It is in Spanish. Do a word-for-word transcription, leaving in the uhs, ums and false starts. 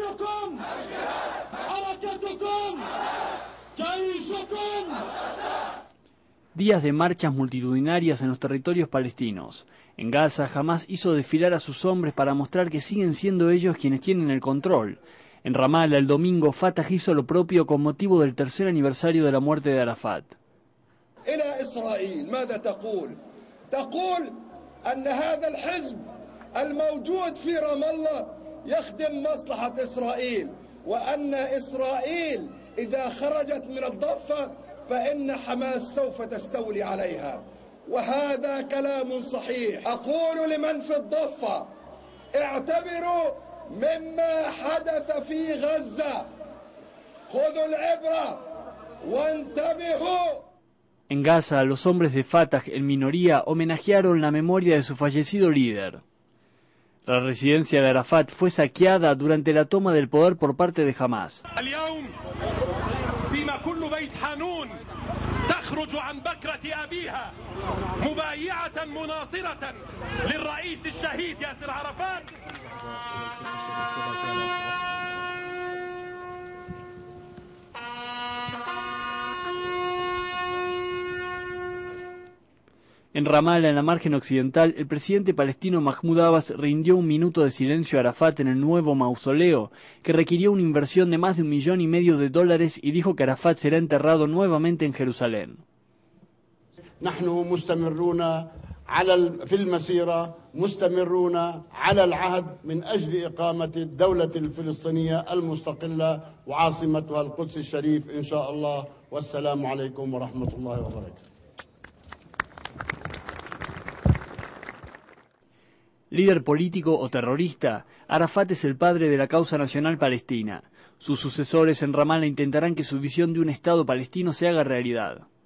Días de marchas multitudinarias en los territorios palestinos. En Gaza, Hamás hizo desfilar a sus hombres para mostrar que siguen siendo ellos quienes tienen el control. En Ramallah, el domingo, Fatah hizo lo propio con motivo del tercer aniversario de la muerte de Arafat. إلى إسرائيل ماذا تقول؟ تقول أن هذا الحزب الموجود في رام الله يخدم مصلحة إسرائيل وأن إسرائيل إذا خرجت من الضفة فإن حماس سوف تستولي عليها وهذا كلام صحيح. أقول لمن في الضفة اعتبروا مما حدث في غزة خذوا العبرة وانتبهوا. En Gaza, los hombres de Fatah, en minoría, homenajearon la memoria de su fallecido líder. La residencia de Arafat fue saqueada durante la toma del poder por parte de Hamás. تخرج عن بكرة أبيها مبايعة مناصرة للرئيس الشهيد ياسر عرفات. En Ramallah, en la margen occidental, el presidente palestino Mahmoud Abbas rindió un minuto de silencio a Arafat en el nuevo mausoleo, que requirió una inversión de más de un millón y medio de dólares, y dijo que Arafat será enterrado nuevamente en Jerusalén. نحن مستمرون على في المسيرة مستمرون على العهد من أجل إقامة الدولة الفلسطينية المستقلة وعاصمتها القدس الشريف إن شاء الله والسلام عليكم ورحمة الله وبركاته. Líder político o terrorista, Arafat es el padre de la causa nacional palestina. Sus sucesores en Ramallah intentarán que su visión de un Estado palestino se haga realidad.